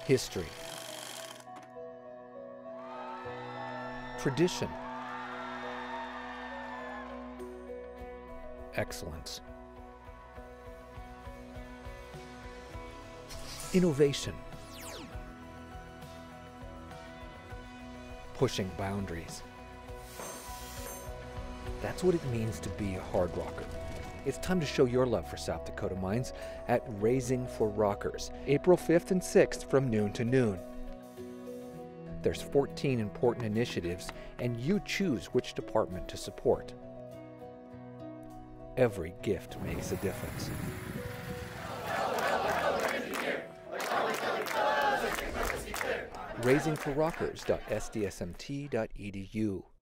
history, tradition, excellence, innovation, pushing boundaries. That's what it means to be a hard rocker. It's time to show your love for South Dakota mines at Raising for Rockers, April 5th and 6th from noon to noon. There's 14 important initiatives, and you choose which department to support. Every gift makes a difference. raisingforrockers.sdsmt.edu